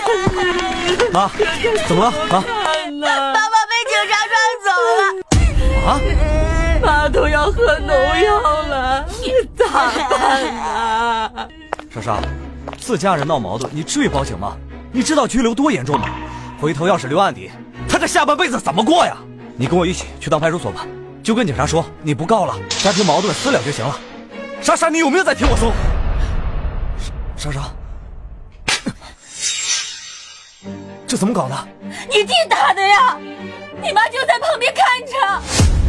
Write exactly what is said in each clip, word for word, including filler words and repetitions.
妈，怎么了？啊？ 爸爸被警察抓走了。 啊？ 妈都要喝农药了，你咋办啊？ 莎莎，自家人闹矛盾，你至于报警吗？你知道拘留多严重吗？回头要是留案底，他这下半辈子怎么过呀？你跟我一起去趟派出所吧，就跟警察说你不告了，家庭矛盾私了就行了。莎莎，你有没有在听我说？莎莎，这怎么搞的？ 你弟打的呀！你妈就在旁边看着。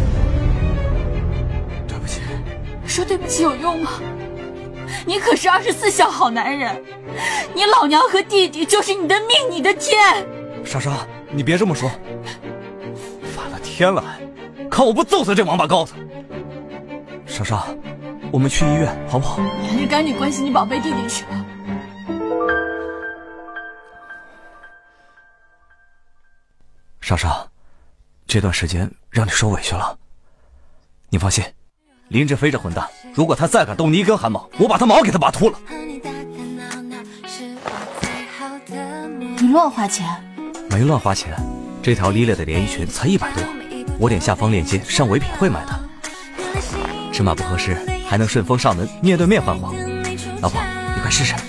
对不起。 说对不起有用吗？你可是二十四孝好男人，你老娘和弟弟就是你的命，你的天。 莎莎，你别这么说，反了天了，看我不揍死这王八羔子！莎莎，我们去医院好不好？ 你还是赶紧关心你宝贝弟弟去吧。 莎莎，这段时间让你受委屈了。你放心，林志飞这混蛋，如果他再敢动你一根汗毛，我把他毛给他拔秃了。 你乱花钱？ 没乱花钱，这条莉莉的连衣裙才一百多，我点下方链接上唯品会买的。尺码不合适，还能顺丰上门面对面换货。老婆，你快试试，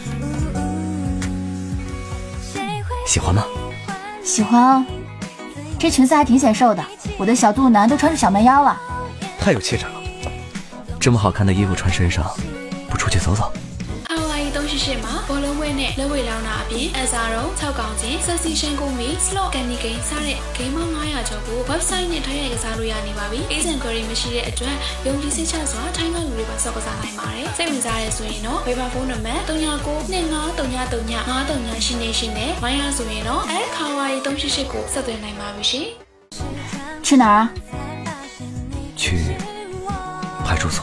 喜欢吗？ 喜欢啊，这裙子还挺显瘦的，我的小肚腩都穿着小蛮腰了。 太有气质了，这么好看的衣服穿身上，不出去走走？ 東雪雪မှာဘောလုံးဝဲနဲ့လက်ဝဲလောင်းတာအပြင်အစားတော့၆កောင်ချင်းဆက်စီရှန်ကုန်ပြီး slot ကန်ဒီဂိမ်းစတဲ့ဂိမ်းပေါင်း၅ရာကျော်ကို website နဲ့ထိုင်းရိုက်ကစားလို့ရနေပါပြီ။ agent query မရှိတဲ့အတွက်ယုံကြည်စိတ်ချစွာထိုင်းကလူတွေပါစောက်ကစားနိုင်ပါတယ်။စိတ်ဝင်စားရဆိုရင်တော့ Viber ဖုန်းနံပါတ်၃၉ ၂၅၃ည၃ည၅၃ညရှင်းနေရှင်းနဲ့မိုင်းရဆိုရင်တော့အဲခါဝါရီ東雪雪ကိုဆက်သွယ်နိုင်ပါပြီရှင်။去哪儿啊？ 去派出所。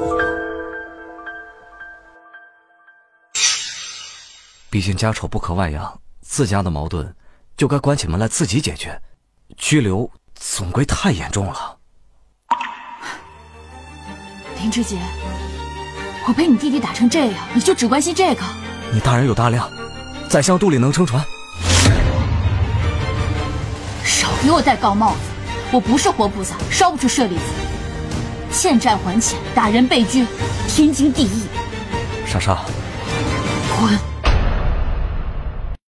毕竟家丑不可外扬，自家的矛盾就该关起门来自己解决，拘留总归太严重了。 林志杰，我被你弟弟打成这样，你就只关心这个？ 你大人有大量，宰相肚里能撑船。 少给我戴高帽子，我不是活菩萨，烧不出舍利子。欠债还钱，打人被拘，天经地义。 莎莎， 滚！